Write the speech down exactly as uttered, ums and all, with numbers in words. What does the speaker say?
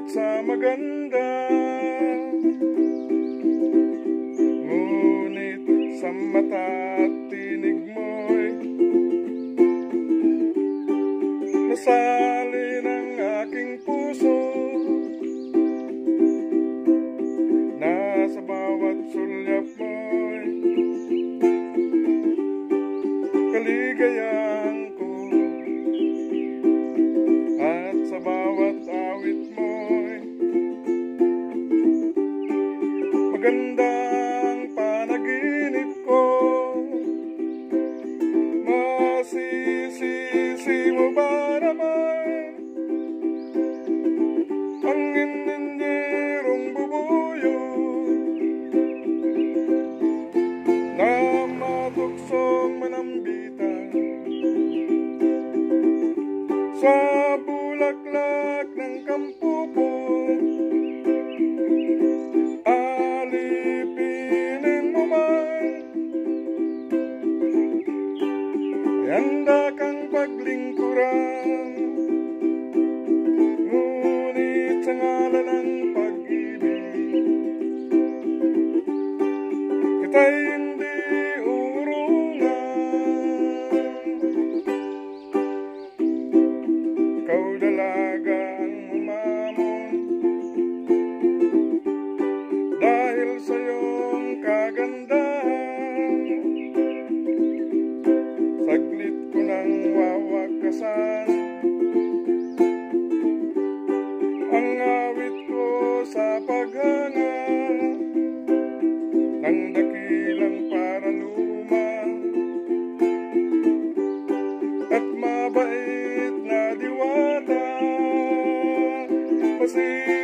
Ngunit sa maganda, ngunit sa mata at tinig mo'y nasalin ang aking puso. Nasa bawat sulyap mo'y kaligayahan ko, at sa bawat awit mo'y magandang panaginip ko. Masisisi mo ba naman ang enhinyerong bubuyog na matuksong manambitan sa bulaklak ng kampupo? Alipinin mo man, handa kang paglingkuran, ngunit sa ngalan ng pag-ibig kita'y hindi urungan. Ikaw dalaga ang umamon dahil sa iyong kagandahan. Saglit ko nang wawakasan ang awit ko sa paghanga ng dakilang paraluma at mabait na diwata. Pasi